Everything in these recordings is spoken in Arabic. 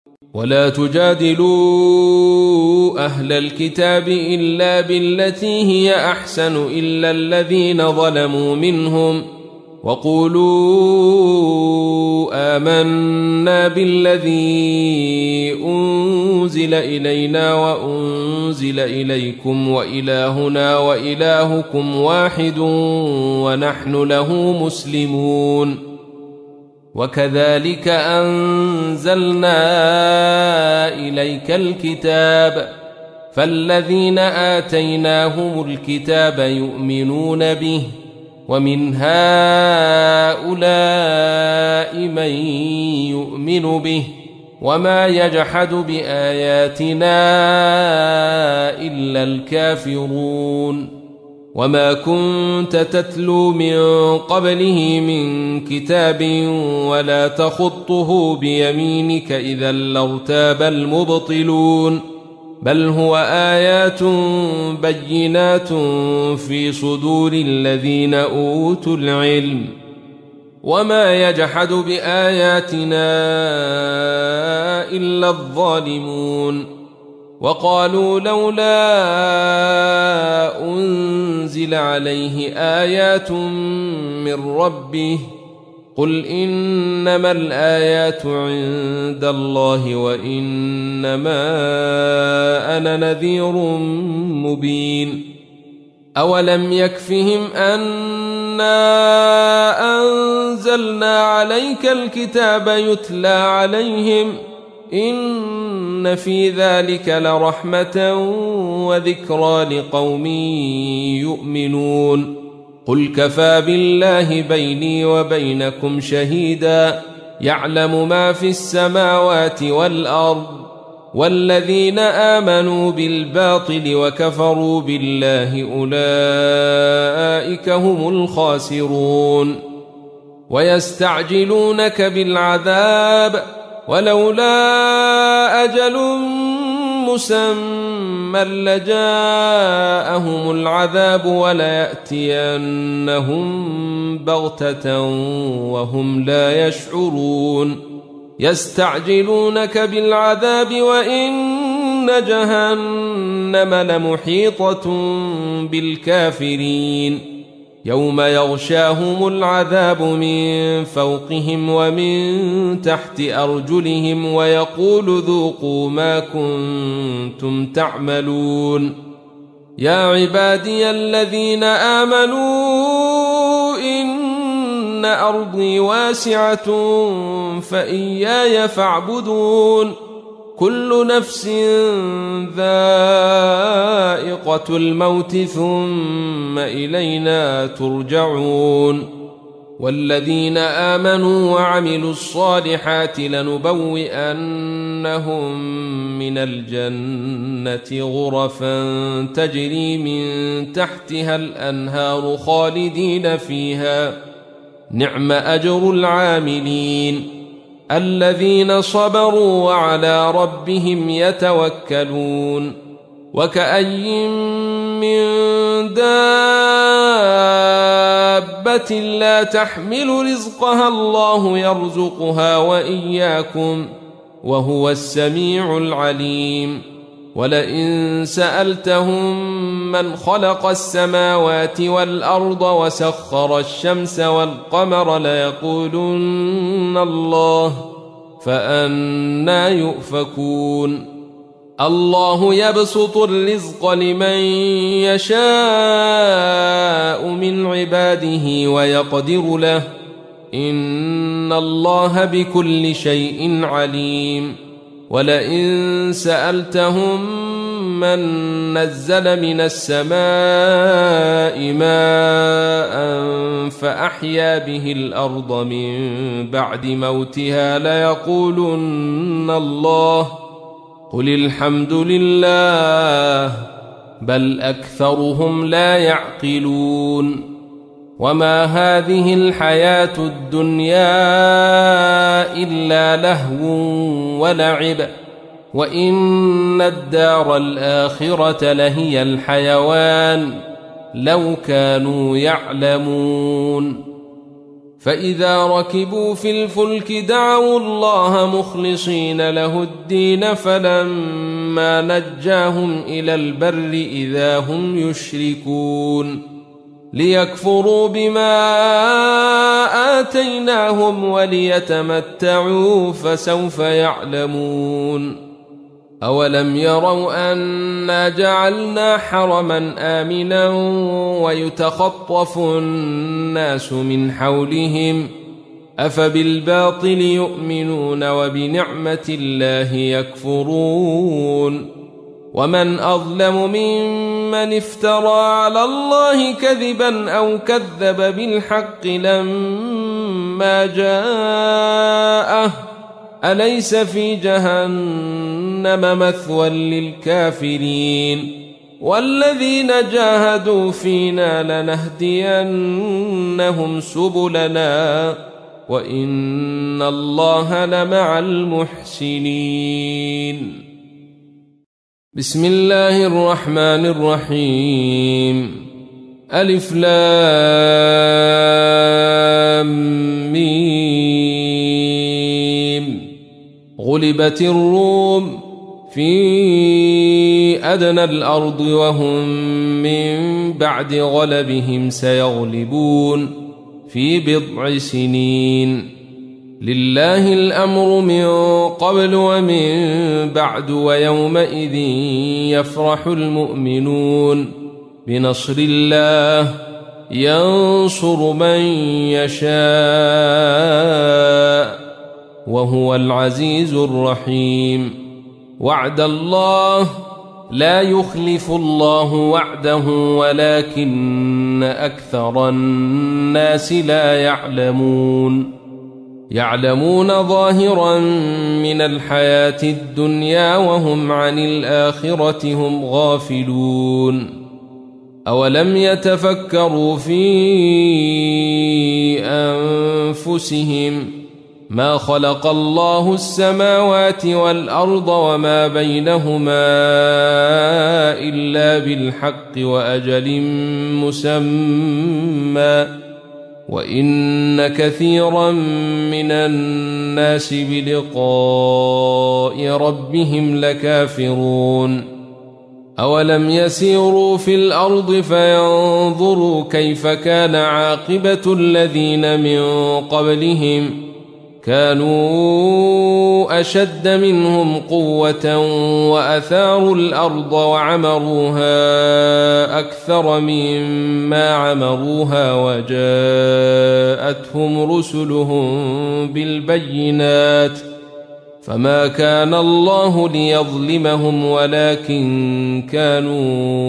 ولا تجادلوا أهل الكتاب إلا بالتي هي أحسن إلا الذين ظلموا منهم وقولوا آمنا بالذي أنزل إلينا وأنزل إليكم وإلهنا وإلهكم واحد ونحن له مسلمون. وكذلك أنزلنا إليك الكتاب فالذين آتيناهم الكتاب يؤمنون به ومن هؤلاء من يؤمن به وما يجحد بآياتنا إلا الكافرون. وما كنت تتلو من قبله من كتاب ولا تخطه بيمينك إذا لارتاب المبطلون بل هو آيات بينات في صدور الذين أوتوا العلم وما يجحد بآياتنا إلا الظالمون. وقالوا لولا أنزل عليه آيات من ربه قل إنما الآيات عند الله وإنما أنا نذير مبين. أولم يكفهم أنا أنزلنا عليك الكتاب يتلى عليهم إن في ذلك لرحمة وذكرى لقوم يؤمنون. قل كفى بالله بيني وبينكم شهيدا يعلم ما في السماوات والأرض والذين آمنوا بالباطل وكفروا بالله أولئك هم الخاسرون. ويستعجلونك بالعذاب ولولا أجل مسمى لجاءهم العذاب وليأتينهم بغتة وهم لا يشعرون. يستعجلونك بالعذاب وإن جهنم لمحيطة بالكافرين يوم يغشاهم العذاب من فوقهم ومن تحت أرجلهم ويقول ذوقوا ما كنتم تعملون. يا عبادي الذين آمنوا إن أرضي واسعة فإياي فاعبدون. كل نفس ذائقة الموت ثم إلينا ترجعون. والذين آمنوا وعملوا الصالحات لنبوئنهم من الجنة غرفا تجري من تحتها الأنهار خالدين فيها نعم أجر العاملين الذين صبروا وعلى ربهم يتوكلون. وكأي من دابة لا تحمل رزقها الله يرزقها وإياكم وهو السميع العليم. ولئن سألتهم من خلق السماوات والأرض وسخر الشمس والقمر ليقولن الله فأنى يؤفكون. الله يبسط الرزق لمن يشاء من عباده ويقدر له إن الله بكل شيء عليم. ولئن سألتهم من نزل من السماء ماء فأحيا به الأرض من بعد موتها ليقولن الله قل الحمد لله بل أكثرهم لا يعقلون. وما هذه الحياة الدنيا إلا لهو ولعب وإن الدار الآخرة لهي الحيوان لو كانوا يعلمون. فإذا ركبوا في الفلك دعوا الله مخلصين له الدين فلما نجاهم إلى البر إذا هم يشركون ليكفروا بما آتيناهم وليتمتعوا فسوف يعلمون أولم يروا أنا جعلنا حرما آمنا ويتخطف الناس من حولهم أفبالباطل يؤمنون وبنعمة الله يكفرون ومن أظلم ممن افترى على الله كذبا أو كذب بالحق لما جاءه أليس في جهنم مثوى للكافرين والذين جاهدوا فينا لنهدينهم سبلنا وإن الله لمع المحسنين. بسم الله الرحمن الرحيم. ألف لام ميم. غلبت الروم في أدنى الأرض وهم من بعد غلبهم سيغلبون في بضع سنين لله الأمر من قبل ومن بعد ويومئذ يفرح المؤمنون بنصر الله ينصر من يشاء وهو العزيز الرحيم. وعد الله لا يخلف الله وعده ولكن أكثر الناس لا يعلمون ظاهرا من الحياة الدنيا وهم عن الآخرة هم غافلون. أولم يتفكروا في أنفسهم ما خلق الله السماوات والأرض وما بينهما إلا بالحق وأجل مسمى وإن كثيرا من الناس بلقاء ربهم لكافرون. أولم يسيروا في الأرض فينظروا كيف كان عاقبة الذين من قبلهم كانوا أشد منهم قوة وأثاروا الأرض وعمروها أكثر مما عمروها وجاءتهم رسلهم بالبينات فما كان الله ليظلمهم ولكن كانوا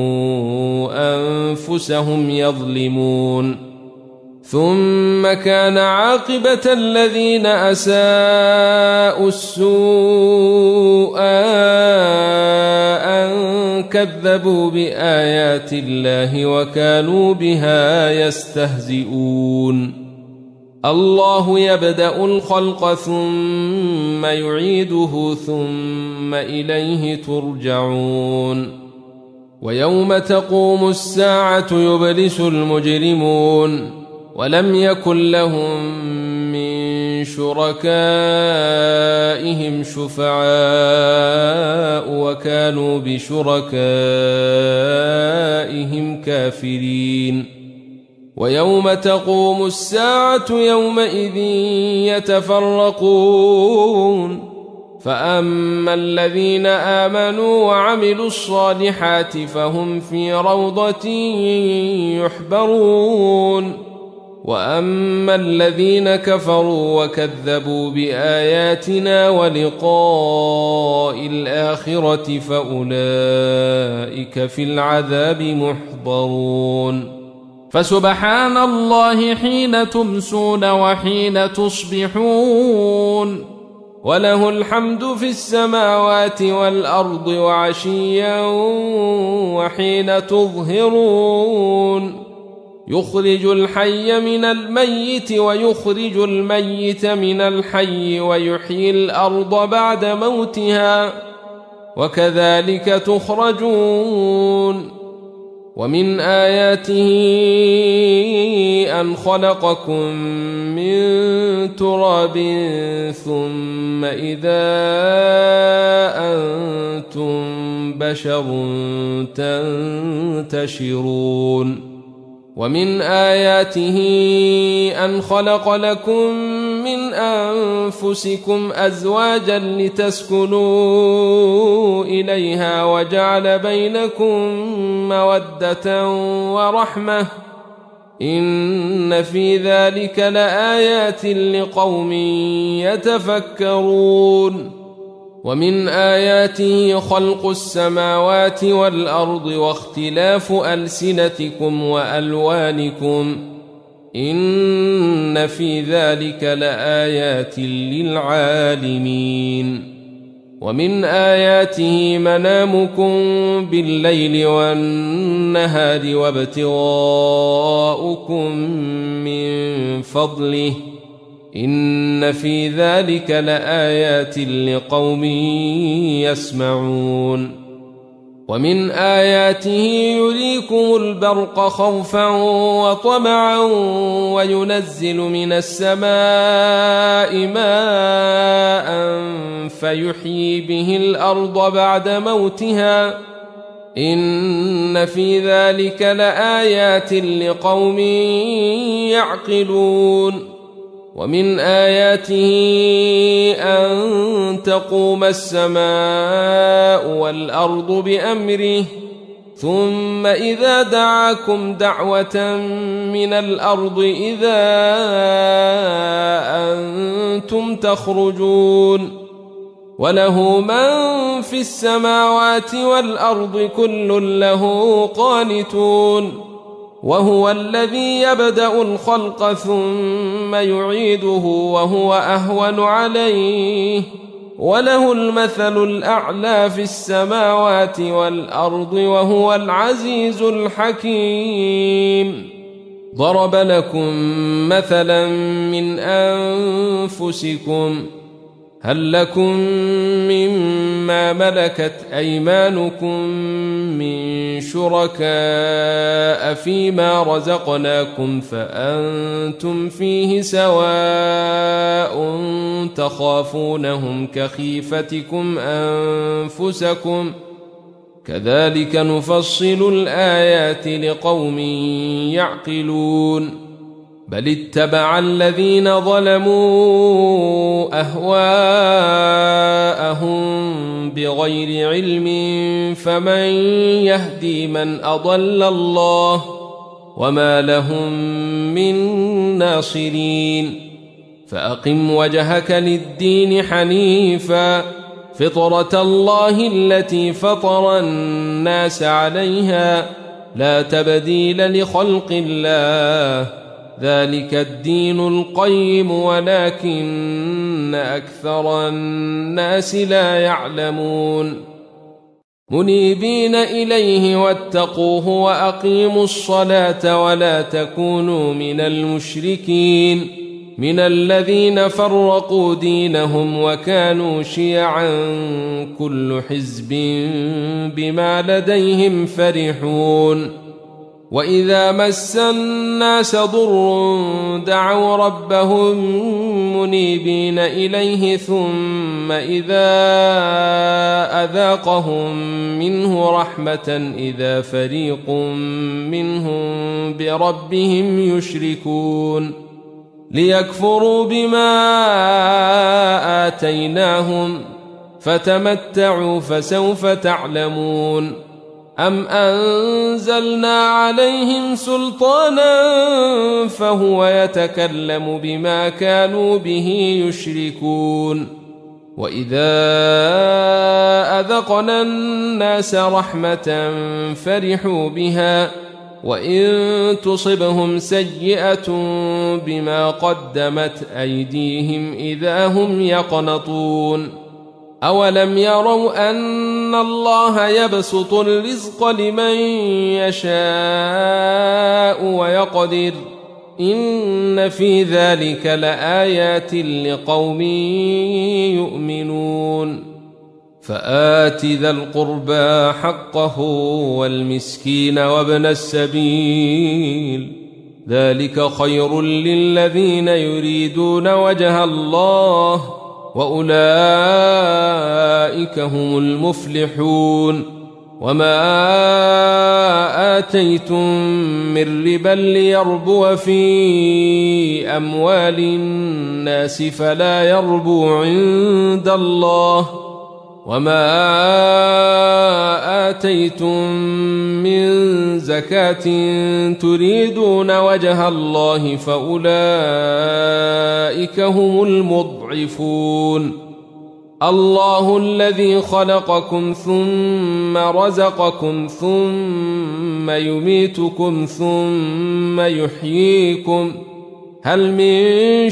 أنفسهم يظلمون. ثم كان عاقبة الذين أساءوا السوء أن كذبوا بآيات الله وكانوا بها يستهزئون. الله يبدأ الخلق ثم يعيده ثم إليه ترجعون. ويوم تقوم الساعة يبلس المجرمون ولم يكن لهم من شركائهم شفعاء وكانوا بشركائهم كافرين. ويوم تقوم الساعة يومئذ يتفرقون فأما الذين آمنوا وعملوا الصالحات فهم في روضة يحبرون وأما الذين كفروا وكذبوا بآياتنا ولقاء الآخرة فأولئك في العذاب محضرون. فسبحان الله حين تمسون وحين تصبحون وله الحمد في السماوات والأرض وعشيا وحين تظهرون. يخرج الحي من الميت ويخرج الميت من الحي ويحيي الأرض بعد موتها وكذلك تخرجون. ومن آياته أن خلقكم من تراب ثم إذا أنتم بشر تنتشرون ومن آياته أن خلق لكم من أنفسكم أزواجا لتسكنوا إليها وجعل بينكم مودة ورحمة إن في ذلك لآيات لقوم يتفكرون ومن آياته خلق السماوات والأرض واختلاف ألسنتكم وألوانكم إن في ذلك لآيات للعالمين ومن آياته منامكم بالليل والنهار وابتغاؤكم من فضله إن في ذلك لآيات لقوم يسمعون ومن آياته يريكم البرق خوفا وطمعا وينزل من السماء ماء فيحيي به الأرض بعد موتها إن في ذلك لآيات لقوم يعقلون ومن آياته أن تقوم السماء والأرض بأمره ثم إذا دعاكم دعوة من الأرض إذا أنتم تخرجون وله من في السماوات والأرض كل له قانتون وهو الذي يبدأ الخلق ثم يعيده وهو أهون عليه وله المثل الأعلى في السماوات والأرض وهو العزيز الحكيم ضرب لكم مثلا من أنفسكم هل لكم مما ملكت أيمانكم من شركاء فيما رزقناكم فأنتم فيه سواء تخافونهم كخيفتكم أنفسكم كذلك نفصل الآيات لقوم يعقلون بل اتبع الذين ظلموا أهواءهم بغير علم فمن يهدي من أضل الله وما لهم من ناصرين فأقم وجهك للدين حنيفا فطرة الله التي فطر الناس عليها لا تبديل لخلق الله ذلك الدين القيم ولكن أكثر الناس لا يعلمون منيبين إليه واتقوه وأقيموا الصلاة ولا تكونوا من المشركين من الذين فرقوا دينهم وكانوا شيعا كل حزب بما لديهم فرحون وإذا مس الناس ضر دعوا ربهم منيبين إليه ثم إذا أذاقهم منه رحمة إذا فريق منهم بربهم يشركون ليكفروا بما آتيناهم فتمتعوا فسوف تعلمون أم أنزلنا عليهم سلطانا فهو يتكلم بما كانوا به يشركون وإذا أذقنا الناس رحمة فرحوا بها وإن تصبهم سيئة بما قدمت أيديهم إذا هم يقنطون أولم يروا أن الله يبسط الرزق لمن يشاء ويقدر إن في ذلك لآيات لقوم يؤمنون فآت ذا القربى حقه والمسكين وابن السبيل ذلك خير للذين يريدون وجه الله وأولئك هم المفلحون وما آتيتم من ربا ليربو في أموال الناس فلا يربو عند الله وما آتيتم من زكاة تريدون وجه الله فأولئك هم المضعفون الله الذي خلقكم ثم رزقكم ثم يميتكم ثم يحييكم هل من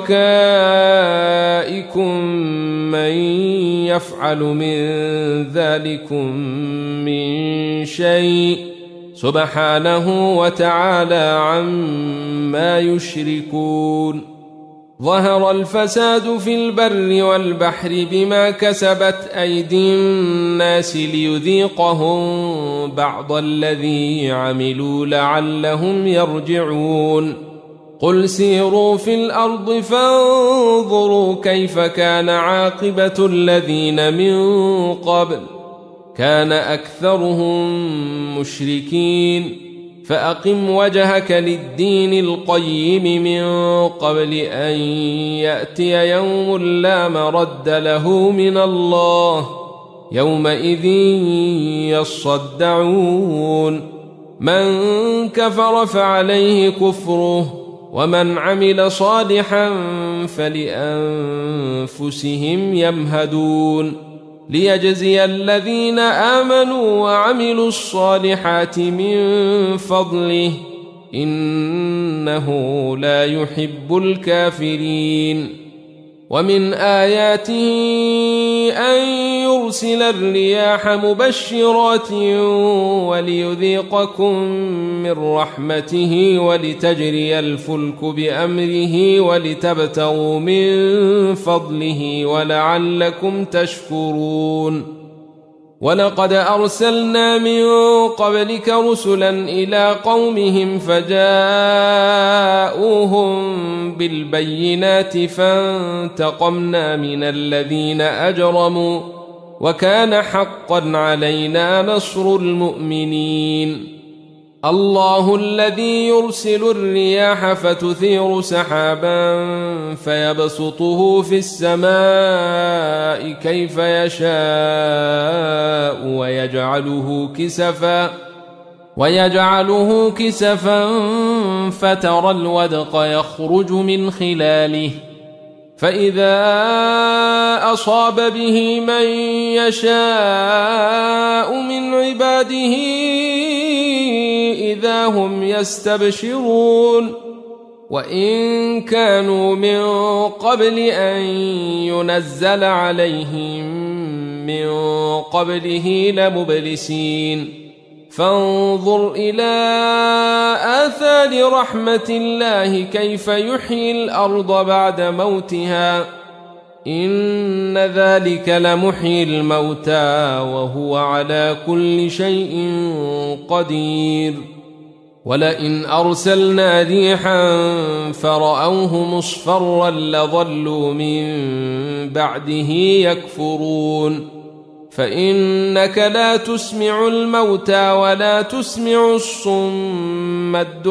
شركائكم من يفعل من ذلكم من شيء سبحانه وتعالى عما يشركون ظهر الفساد في البر والبحر بما كسبت أيدي الناس ليذيقهم بعض الذي عملوا لعلهم يرجعون قل سيروا في الأرض فانظروا كيف كان عاقبة الذين من قبل كان أكثرهم مشركين فأقم وجهك للدين القيم من قبل أن يأتي يوم لا مرد له من الله يومئذ يصدعون من كفر فعليه كفره ومن عمل صالحا فلأنفسهم يمهدون ليجزي الذين آمنوا وعملوا الصالحات من فضله إنه لا يحب الكافرين ومن آياته أن يرسل الرياح مبشرات وليذيقكم من رحمته ولتجري الفلك بأمره ولتبتغوا من فضله ولعلكم تشكرون ولقد أرسلنا من قبلك رسلا إلى قومهم فجاءوهم بالبينات فانتقمنا من الذين أجرموا وكان حقا علينا نصر المؤمنين الله الذي يرسل الرياح فتثير سحابا فيبسطه في السماء كيف يشاء ويجعله كسفا فترى الودق يخرج من خلاله فإذا أصاب به من يشاء من عباده إذا هم يستبشرون وإن كانوا من قبل أن ينزل عليهم من قبله لمبلسين فانظر إلى آثار رحمة الله كيف يحيي الأرض بعد موتها إن ذلك لمحيي الموتى وهو على كل شيء قدير ولئن أرسلنا ريحا فرأوه مصفرا لظلوا من بعده يكفرون فإنك لا تسمع الموتى ولا تسمع الصم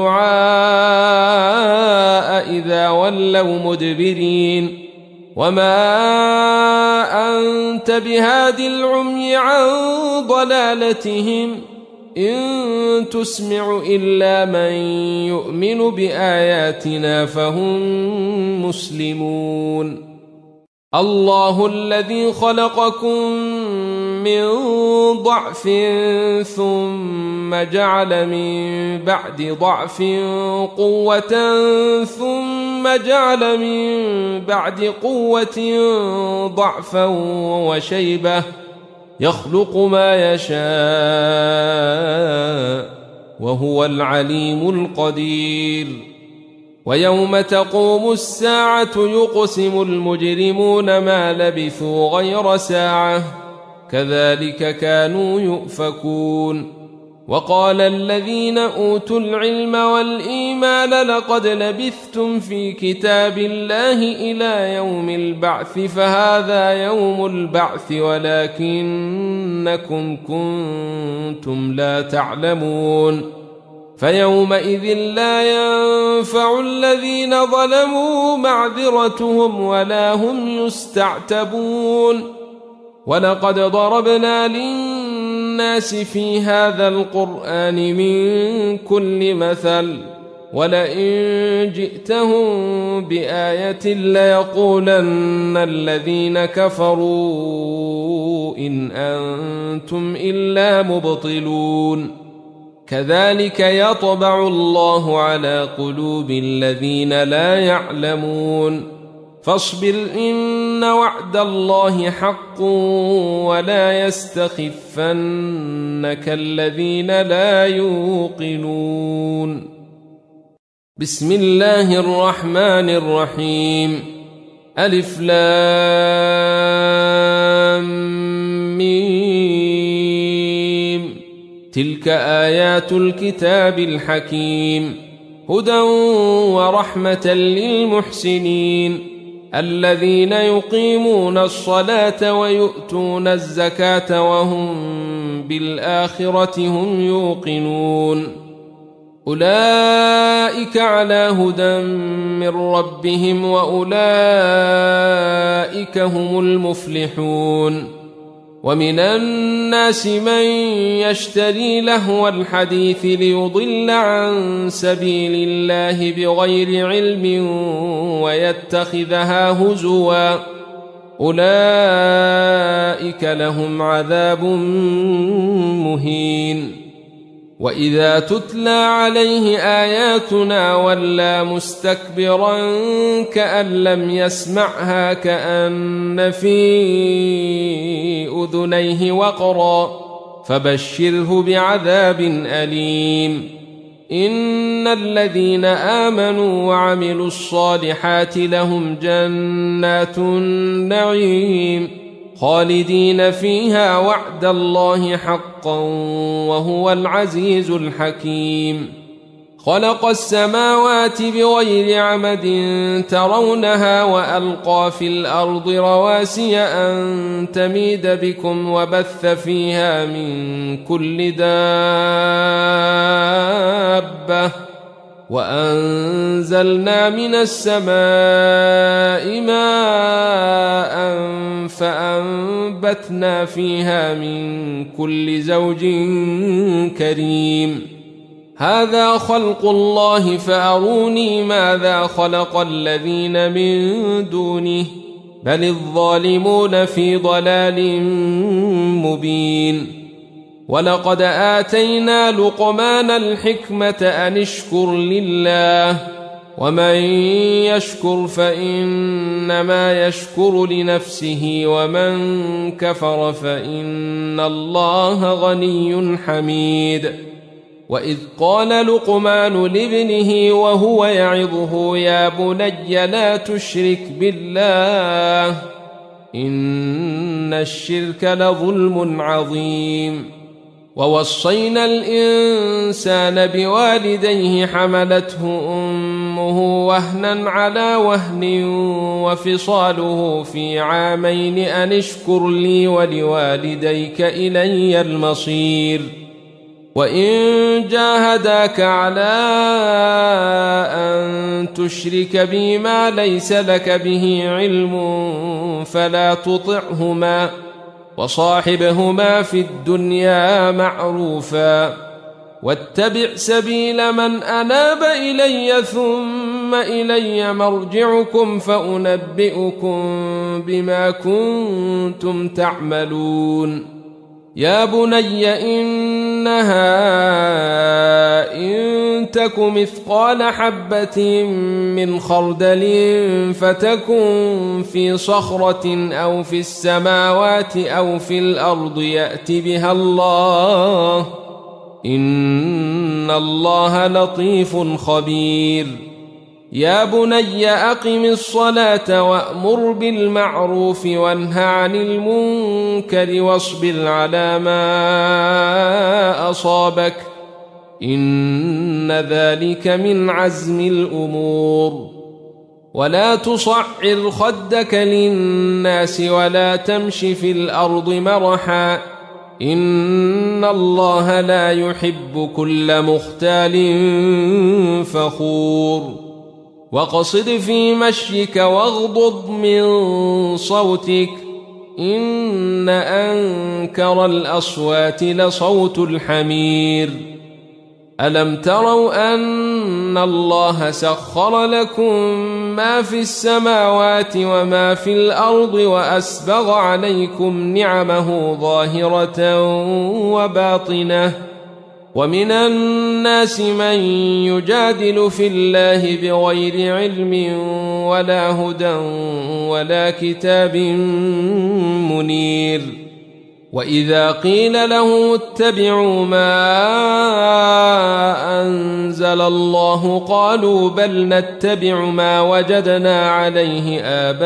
الدعاء إذا ولوا مدبرين وما أنت بهاد العمي عن ضلالتهم إن تسمع إلا من يؤمن بآياتنا فهم مسلمون الله الذي خلقكم من ضعف ثم جعل من بعد ضعف قوة ثم جعل من بعد قوة ضعفا وشيبة يخلق ما يشاء وهو العليم القدير ويوم تقوم الساعة يقسم المجرمون ما لبثوا غير ساعة كذلك كانوا يؤفكون. وقال الذين أوتوا العلم والإيمان لقد لبثتم في كتاب الله إلى يوم البعث فهذا يوم البعث ولكنكم كنتم لا تعلمون. فيومئذ لا ينفع الذين ظلموا معذرتهم ولا هم يستعتبون. ولقد ضربنا للناس في هذا القرآن من كل مثل ولئن جئتهم بآية ليقولن الذين كفروا إن أنتم إلا مبطلون. كذلك يطبع الله على قلوب الذين لا يعلمون. فاصبر إن وعد الله حق ولا يستخفنك الذين لا يوقنون. بسم الله الرحمن الرحيم. ألف لام ميم. تلك آيات الكتاب الحكيم هدى ورحمة للمحسنين الذين يقيمون الصلاة ويؤتون الزكاة وهم بالآخرة هم يوقنون. أولئك على هدى من ربهم وأولئك هم المفلحون. ومن الناس من يشتري لهو الحديث ليضل عن سبيل الله بغير علم ويتخذها هزوا أولئك لهم عذاب مهين. وإذا تتلى عليه آياتنا ولى مستكبرا كأن لم يسمعها كأن في أذنيه وقرا فبشره بعذاب أليم. إن الذين آمنوا وعملوا الصالحات لهم جنات النعيم خالدين فيها وعد الله حقا وهو العزيز الحكيم. خلق السماوات بغير عمد ترونها وألقى في الأرض رواسي أن تميد بكم وبث فيها من كل دابة وأنزلنا من السماء ماء فأنبتنا فيها من كل زوج كريم. هذا خلق الله فأروني ماذا خلق الذين من دونه بل الظالمون في ضلال مبين. ولقد آتينا لقمان الحكمة أن اشكر لله ومن يشكر فإنما يشكر لنفسه ومن كفر فإن الله غني حميد. وإذ قال لقمان لابنه وهو يعظه يا بني لا تشرك بالله إن الشرك لظلم عظيم. ووصينا الإنسان بوالديه حملته أمه وهنا على وهن وفصاله في عامين أن اشكر لي ولوالديك إلي المصير. وإن جاهداك على أن تشرك بي ما ليس لك به علم فلا تطعهما وصاحبهما في الدنيا معروفا واتبع سبيل من أناب إلي ثم إلي مرجعكم فأنبئكم بما كنتم تعملون. يا بني إنها إن تك مثقال حبة من خردل فتكن في صخرة أو في السماوات أو في الأرض يأت بها الله إن الله لطيف خبير. يا بني أقم الصلاة وأمر بالمعروف وانه عن المنكر واصبر على ما أصابك إن ذلك من عزم الأمور ولا تصعر خدك للناس ولا تمش في الأرض مرحا إن الله لا يحب كل مختال فخور وقصد في مشيك واغضض من صوتك إن أنكر الأصوات لصوت الحمير ألم تروا أن الله سخر لكم ما في السماوات وما في الأرض وأسبغ عليكم نعمه ظاهرة وباطنة ومن الناس من يجادل في الله بغير علم ولا هدى ولا كتاب منير وإذا قيل له اتبعوا ما أنزل الله قالوا بل نتبع ما وجدنا عليه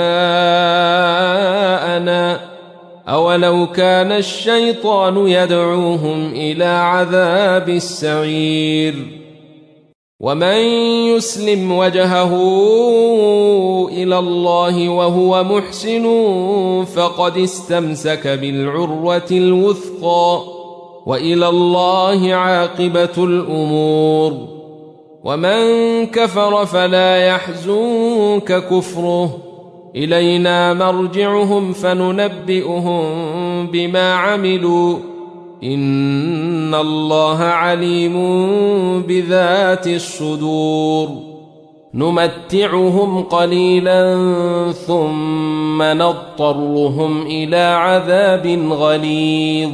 آباءنا أولو كان الشيطان يدعوهم إلى عذاب السعير ومن يسلم وجهه إلى الله وهو محسن فقد استمسك بالعروة الوثقى وإلى الله عاقبة الأمور ومن كفر فلا يحزنك كفره إلينا مرجعهم فننبئهم بما عملوا إن الله عليم بذات الصدور نمتعهم قليلا ثم نضطرهم إلى عذاب غليظ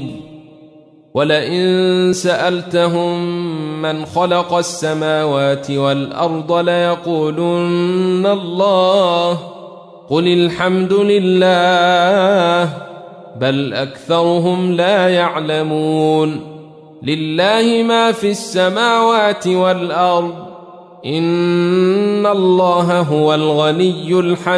ولئن سألتهم من خلق السماوات والأرض ليقولن الله قل الحمد لله بل أكثرهم لا يعلمون لله ما في السماوات والأرض إن الله هو الغني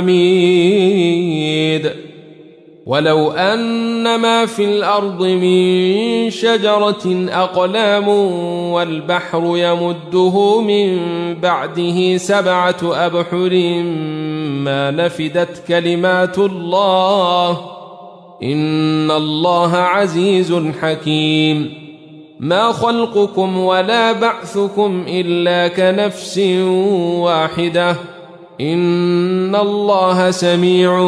الحميد ولو أن ما في الأرض من شجرة أقلام والبحر يمده من بعده 7 أبحر ما نفدت كلمات الله إن الله عزيز حكيم ما خلقكم ولا بعثكم إلا كنفس واحدة إن الله سميع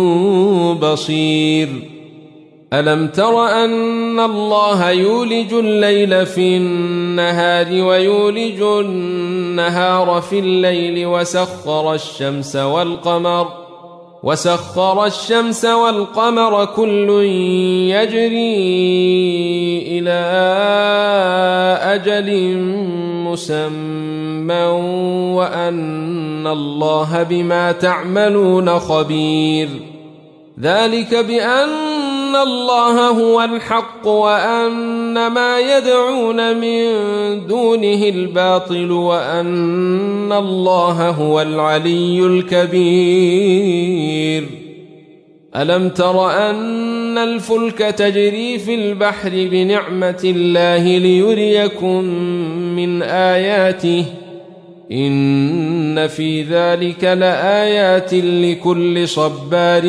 بصير ألم تر أن الله يولج الليل في النهار ويولج النهار في الليل وسخر الشمس والقمر كل يجري إلى أجل مسمى وأن الله بما تعملون خبير ذلك بأن الله هو الحق وأن ما يدعون من دونه الباطل وأن الله هو العلي الكبير ألم تر أن الفلك تجري في البحر بنعمة الله ليريكم من آياته إن في ذلك لآيات لكل صبار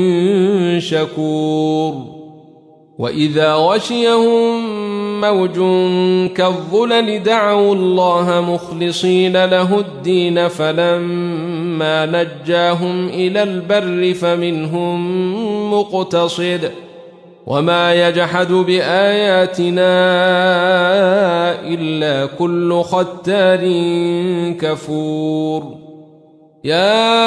شكور وإذا غشيهم موج كالظلل دعوا الله مخلصين له الدين فلما نجاهم إلى البر فمنهم مقتصد وما يجحد بآياتنا إلا كل ختار كفور يا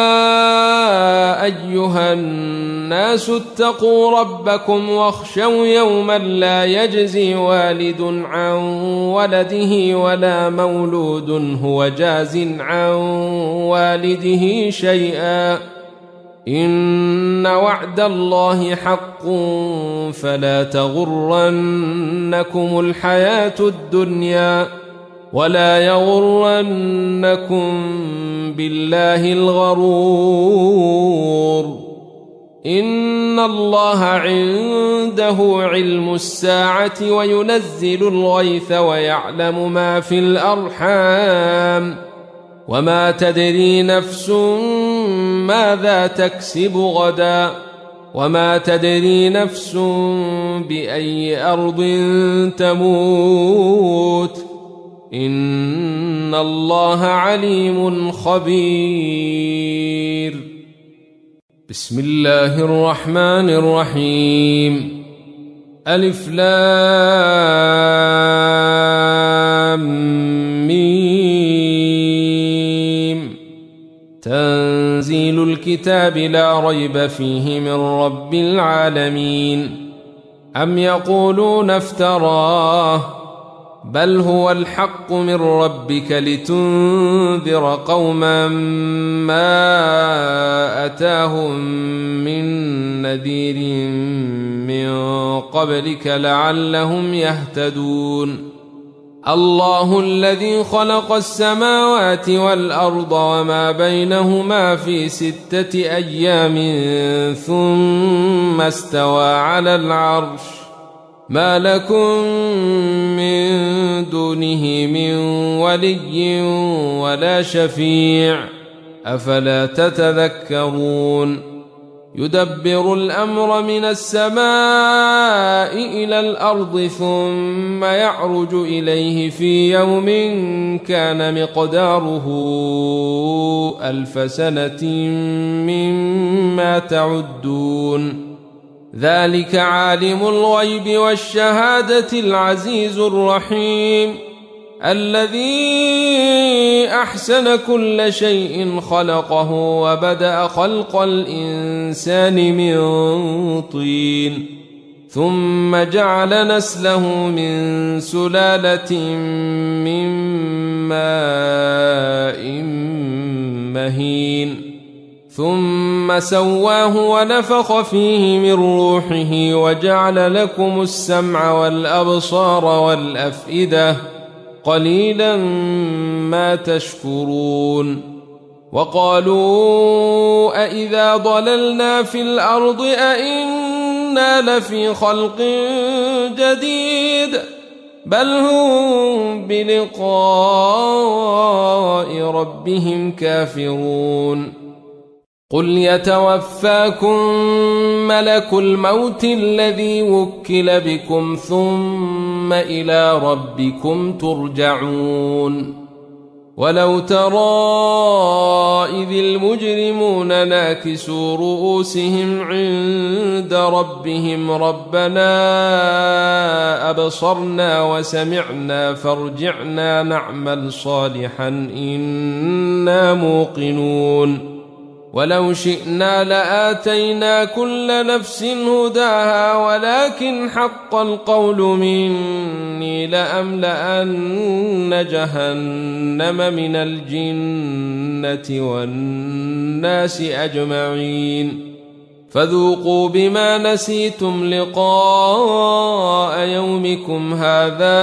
أيها الناس اتقوا ربكم واخشوا يوما لا يجزي والد عن ولده ولا مولود هو جاز عن والده شيئا إن وعد الله حق فلا تغرنكم الحياة الدنيا ولا يغرنكم بالله الغرور إن الله عنده علم الساعة وينزل الغيث ويعلم ما في الأرحام وما تدري نفس ماذا تكسب غدا وما تدري نفس بأي أرض تموت إن الله عليم خبير. بسم الله الرحمن الرحيم. ألف لام ميم. تنزيل الكتاب لا ريب فيه من رب العالمين. أم يقولون افتراه بل هو الحق من ربك لتنذر قوما ما أتاهم من نذير من قبلك لعلهم يهتدون. الله الذي خلق السماوات والأرض وما بينهما في 6 أيام ثم استوى على العرش ما لكم من دونه من ولي ولا شفيع أفلا تتذكرون. يدبر الأمر من السماء إلى الأرض ثم يعرج إليه في يوم كان مقداره 1000 سنة مما تعدون. ذلك عالم الغيب والشهادة العزيز الرحيم الذي أحسن كل شيء خلقه وبدأ خلق الإنسان من طين ثم جعل نسله من سلالة من ماء مهين ثم سواه ونفخ فيه من روحه وجعل لكم السمع والأبصار والأفئدة قليلا ما تشكرون. وقالوا أإذا ضللنا في الأرض أإنا لفي خلق جديد بل هم بلقاء ربهم كافرون. قل يتوفاكم ملك الموت الذي وكل بكم ثم إلى ربكم ترجعون. ولو ترى إذ المجرمون ناكسوا رؤوسهم عند ربهم ربنا أبصرنا وسمعنا فارجعنا نعمل صالحا إنا موقنون. ولو شئنا لآتينا كل نفس هداها ولكن حق القول مني لأملأن جهنم من الجنة والناس أجمعين. فذوقوا بما نسيتم لقاء يومكم هذا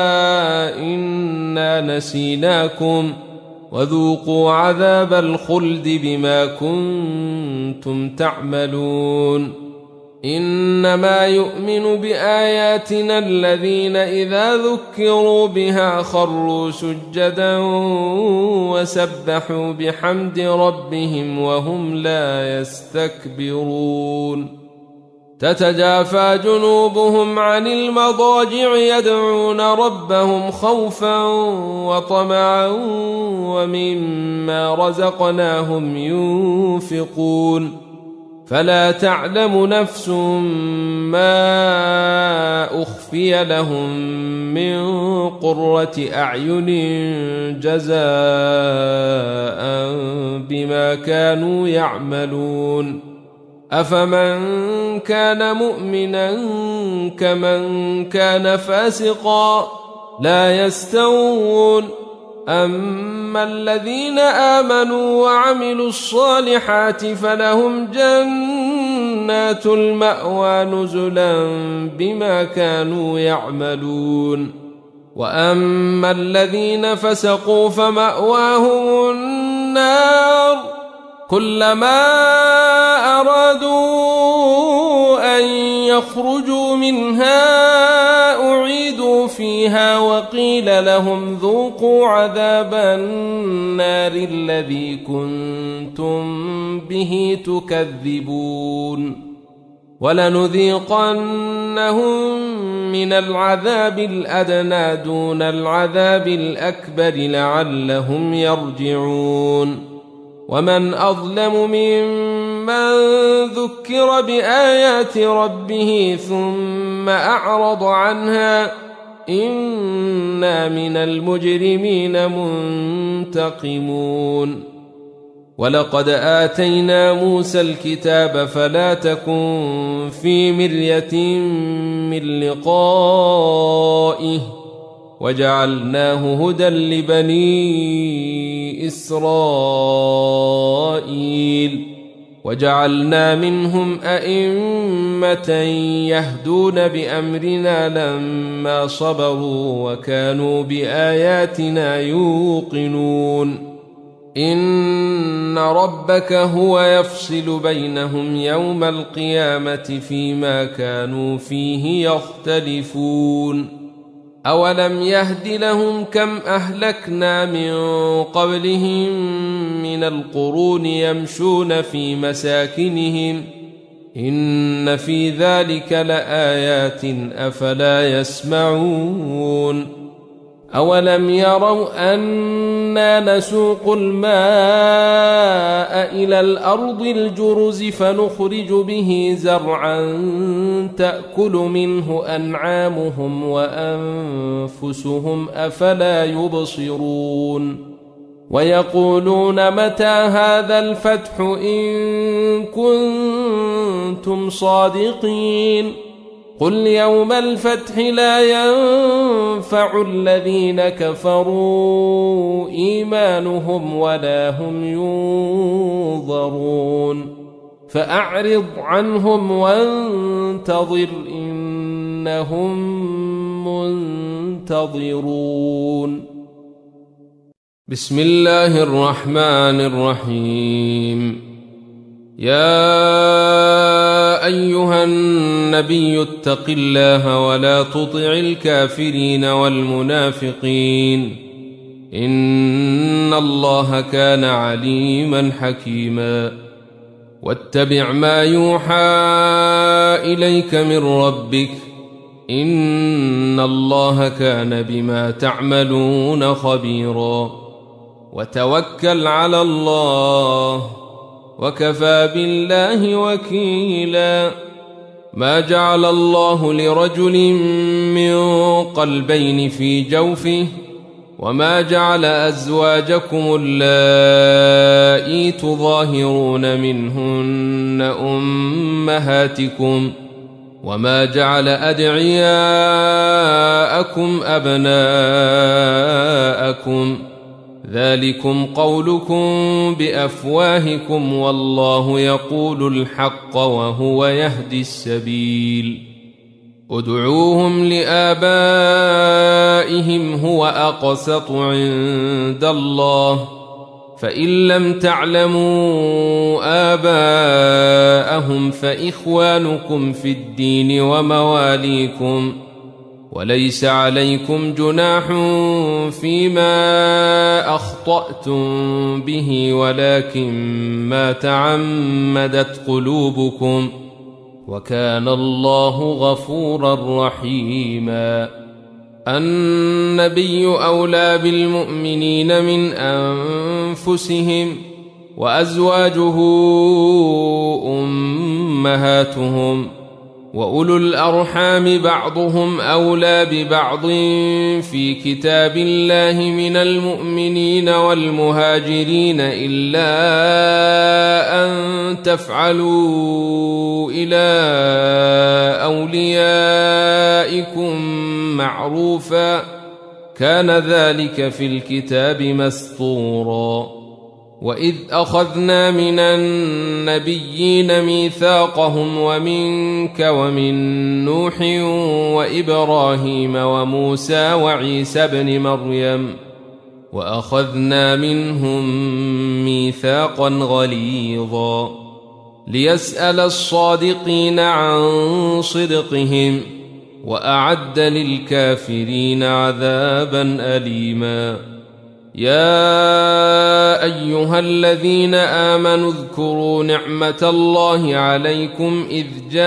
إنا نسيناكم وذوقوا عذاب الخلد بما كنتم تعملون. إنما يؤمن بآياتنا الذين إذا ذكروا بها خروا سجدا وسبحوا بحمد ربهم وهم لا يستكبرون. تتجافى جنوبهم عن المضاجع يدعون ربهم خوفا وطمعا ومما رزقناهم ينفقون. فلا تعلم نفس ما أخفي لهم من قرة أعين جزاء بما كانوا يعملون. أفمن كان مؤمنا كمن كان فاسقا لا يستوون. أما الذين آمنوا وعملوا الصالحات فلهم جنات المأوى نزلا بما كانوا يعملون. وأما الذين فسقوا فمأواهم النار كلما أرادوا أن يخرجوا منها أعيدوا فيها وقيل لهم ذوقوا عذاب النار الذي كنتم به تكذبون ولنذيقنهم من العذاب الأدنى دون العذاب الأكبر لعلهم يرجعون ومن أظلم ممن ذكر بآيات ربه ثم أعرض عنها إنا من المجرمين منتقمون ولقد آتينا موسى الكتاب فلا تكن في مرية من لقائه وجعلناه هدى لبني إسرائيل وجعلنا منهم أئمة يهدون بأمرنا لما صبروا وكانوا بآياتنا يوقنون إن ربك هو يفصل بينهم يوم القيامة فيما كانوا فيه يختلفون أولم يهد لهم كم أهلكنا من قبلهم من القرون يمشون في مساكنهم إن في ذلك لآيات أفلا يسمعون أولم يروا أنا نسوق الماء إلى الأرض الجرز فنخرج به زرعا تأكل منه أنعامهم وأنفسهم أفلا يبصرون ويقولون متى هذا الفتح إن كنتم صادقين قل يوم الفتح لا ينفع الذين كفروا إيمانهم ولا هم ينظرون فأعرض عنهم وانتظر إنهم منتظرون بسم الله الرحمن الرحيم يا أيها النبي اتق الله ولا تطع الكافرين والمنافقين إن الله كان عليما حكيما واتبع ما يوحى إليك من ربك إن الله كان بما تعملون خبيرا وتوكل على الله وكفى بالله وكيلا ما جعل الله لرجل من قلبين في جوفه وما جعل أزواجكم اللائي تظاهرون منهن أمهاتكم وما جعل أدعياءكم أبناءكم ذلكم قولكم بأفواهكم والله يقول الحق وهو يهدي السبيل ادعوهم لآبائهم هو أقسط عند الله فإن لم تعلموا آباءهم فإخوانكم في الدين ومواليكم وليس عليكم جناح فيما أخطأتم به ولكن ما تعمدت قلوبكم وكان الله غفورا رحيما النبي أولى بالمؤمنين من أنفسهم وأزواجه أمهاتهم وأولو الأرحام بعضهم أولى ببعض في كتاب الله من المؤمنين والمهاجرين إلا أن تفعلوا إلى أوليائكم معروفا كان ذلك في الكتاب مسطورا وإذ أخذنا من النبيين ميثاقهم ومنك ومن نوح وإبراهيم وموسى وعيسى بن مريم وأخذنا منهم ميثاقا غليظا ليسأل الصادقين عن صدقهم وأعد للكافرين عذابا أليما يا أيها الذين آمنوا اذكروا نعمة الله عليكم إذ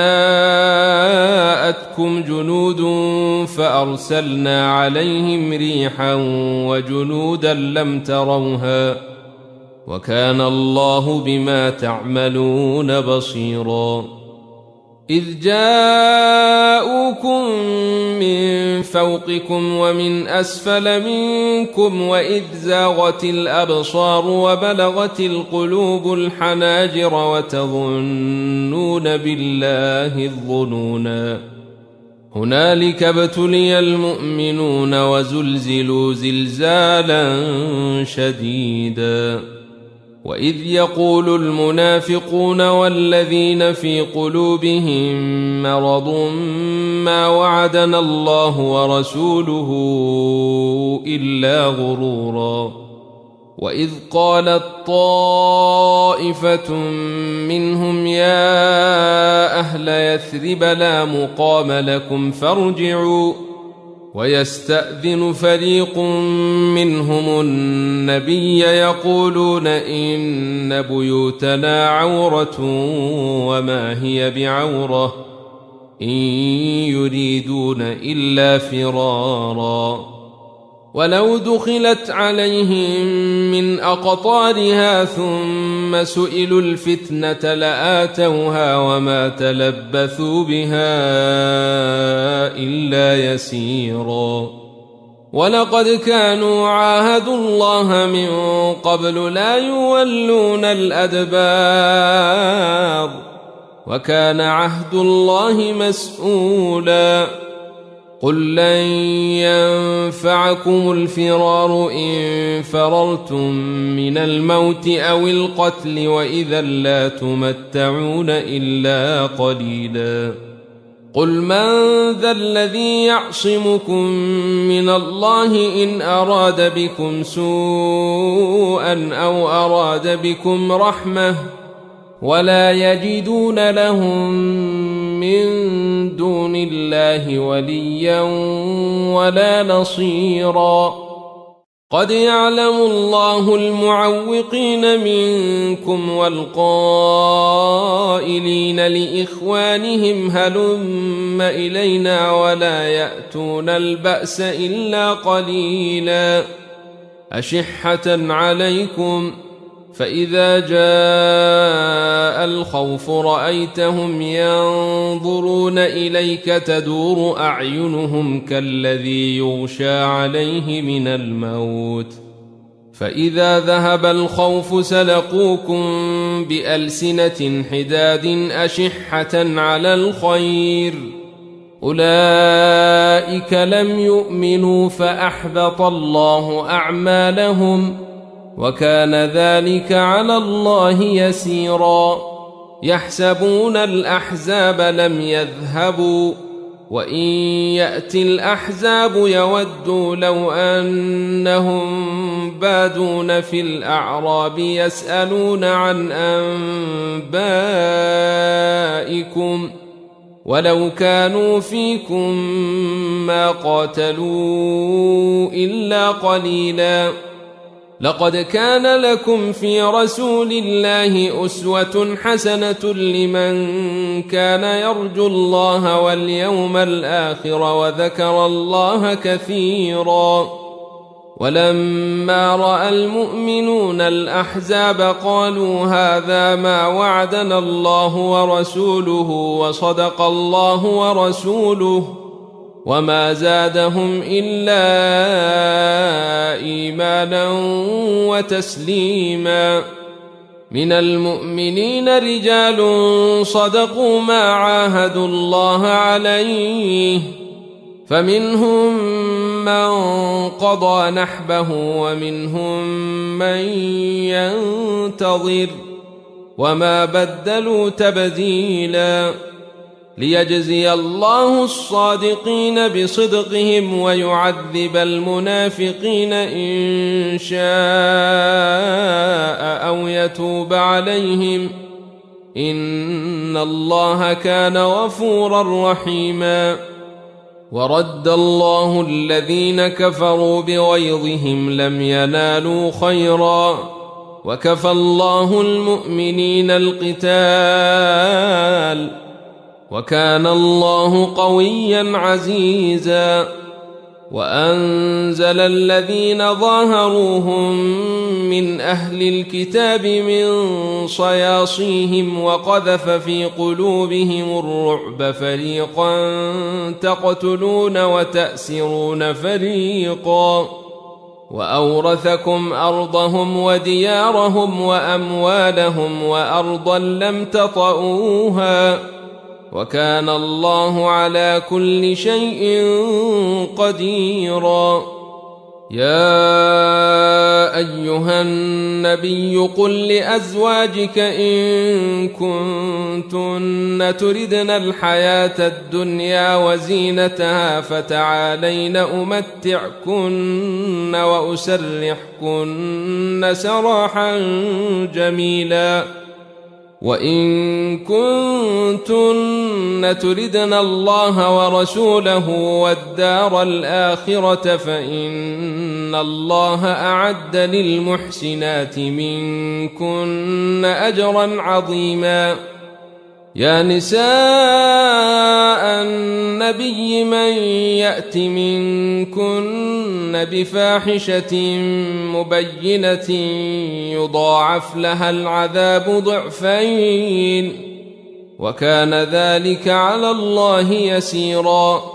جاءتكم جنود فأرسلنا عليهم ريحا وجنودا لم تروها وكان الله بما تعملون بصيرا إذ جاءوكم من فوقكم ومن أسفل منكم وإذ زاغت الأبصار وبلغت القلوب الحناجر وتظنون بالله الظنونا هنالك ابتلي المؤمنون وزلزلوا زلزالا شديدا وإذ يقول المنافقون والذين في قلوبهم مرض ما وعدنا الله ورسوله إلا غرورا وإذ قالت طائفة منهم يا أهل يثرب لا مقام لكم فارجعوا ويستأذن فريق منهم النبي يقولون إن بيوتنا عورة وما هي بعورة إن يريدون إلا فرارا ولو دخلت عليهم من أقطارها ثم سئلوا الفتنة لآتوها وما تلبثوا بها إلا يسيرا ولقد كانوا عاهدوا الله من قبل لا يولون الأدبار وكان عهد الله مسؤولا قل لن ينفعكم الفرار إن فررتم من الموت أو القتل وإذا لا تمتعون إلا قليلا قل من ذا الذي يعصمكم من الله إن أراد بكم سوءا أو أراد بكم رحمة ولا يجدون لهم من دون الله وليا ولا نصيرا قد يعلم الله المعوقين منكم والقائلين لإخوانهم هلم إلينا ولا يأتون البأس إلا قليلا أشحة عليكم فإذا جاء الخوف رأيتهم ينظرون إليك تدور أعينهم كالذي يغشى عليه من الموت فإذا ذهب الخوف سلقوكم بألسنة حداد أشحة على الخير أولئك لم يؤمنوا فأحبط الله أعمالهم وكان ذلك على الله يسيرا يحسبون الأحزاب لم يذهبوا وإن يأتي الأحزاب يودوا لو أنهم بادون في الأعراب يسألون عن أنبائكم ولو كانوا فيكم ما قاتلوا إلا قليلا لقد كان لكم في رسول الله أسوة حسنة لمن كان يرجو الله واليوم الآخر وذكر الله كثيرا ولما رأى المؤمنون الأحزاب قالوا هذا ما وعدنا الله ورسوله وصدق الله ورسوله وما زادهم إلا إيمانا وتسليما من المؤمنين رجال صدقوا ما عاهدوا الله عليه فمنهم من قضى نحبه ومنهم من ينتظر وما بدلوا تبديلا ليجزي الله الصادقين بصدقهم ويعذب المنافقين إن شاء أو يتوب عليهم إن الله كان غفورا رحيما ورد الله الذين كفروا بغيظهم لم ينالوا خيرا وكفى الله المؤمنين القتال وكان الله قويا عزيزا وأنزل الذين ظاهروهم من أهل الكتاب من صياصيهم وقذف في قلوبهم الرعب فريقا تقتلون وتأسرون فريقا وأورثكم أرضهم وديارهم وأموالهم وأرضا لم تطئوها وكان الله على كل شيء قديرا يا أيها النبي قل لأزواجك إن كنتن تردن الحياة الدنيا وزينتها فتعالين أمتعكن وأسرحكن سراحا جميلا وإن كنتن تردن الله ورسوله والدار الآخرة فإن الله أعد للمحسنات منكن أجرا عظيما يا نساء النبي من يأت منكن بفاحشة مبينة يضاعف لها العذاب ضعفين وكان ذلك على الله يسيرا